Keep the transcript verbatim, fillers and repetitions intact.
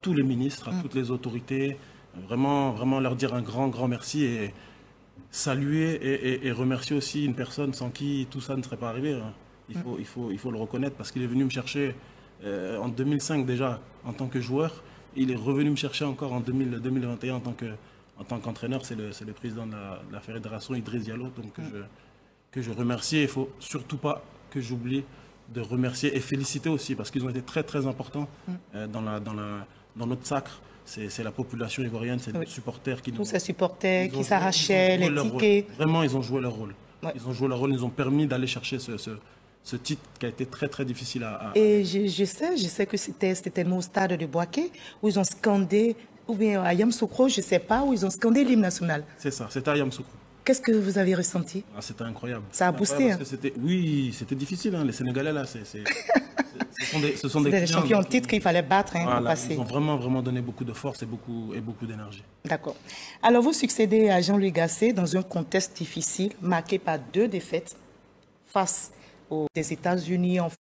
tous les ministres, à mmh. toutes les autorités, vraiment, vraiment leur dire un grand, grand merci et saluer et, et, et remercier aussi une personne sans qui tout ça ne serait pas arrivé. Hein. Il, faut, mmh. il, faut, il faut le reconnaître parce qu'il est venu me chercher euh, en deux mille cinq déjà en tant que joueur. Il est revenu me chercher encore en deux mille, deux mille vingt et un en tant que, en tant qu'entraîneur. C'est le, le président de la, de la fédération, Idriss Diallo, donc, mmh. que, je, que je remercie. Il ne faut surtout pas que j'oublie de remercier et féliciter aussi parce qu'ils ont été très, très importants mmh. euh, dans, la, dans, la, dans notre sacre. C'est la population ivoirienne, c'est oui. nos supporters qui nous... Tous ces supporters qui s'arrachaient, les tickets. Rôle. Vraiment, ils ont joué leur rôle. Ouais. Ils ont joué leur rôle, ils nous ont permis d'aller chercher ce, ce, ce titre qui a été très, très difficile à... à... Et je, je sais, je sais que c'était tellement au stade de Boaké, où ils ont scandé, ou bien à Yamoussoukro, je ne sais pas, où ils ont scandé l'hymne national. C'est ça, c'était à Yamoussoukro. Qu'est-ce que vous avez ressenti? Ah, c'était incroyable. Ça a boosté. Hein. Oui, c'était difficile. Hein. Les Sénégalais, là, c'est... Ce sont des, ce sont des, des champions en titre qu'il fallait battre hein, voilà, au passé. Ils ont vraiment, vraiment donné beaucoup de force et beaucoup, et beaucoup d'énergie. D'accord. Alors, vous succédez à Jean-Louis Gasset dans un contexte difficile, marqué par deux défaites face aux États-Unis en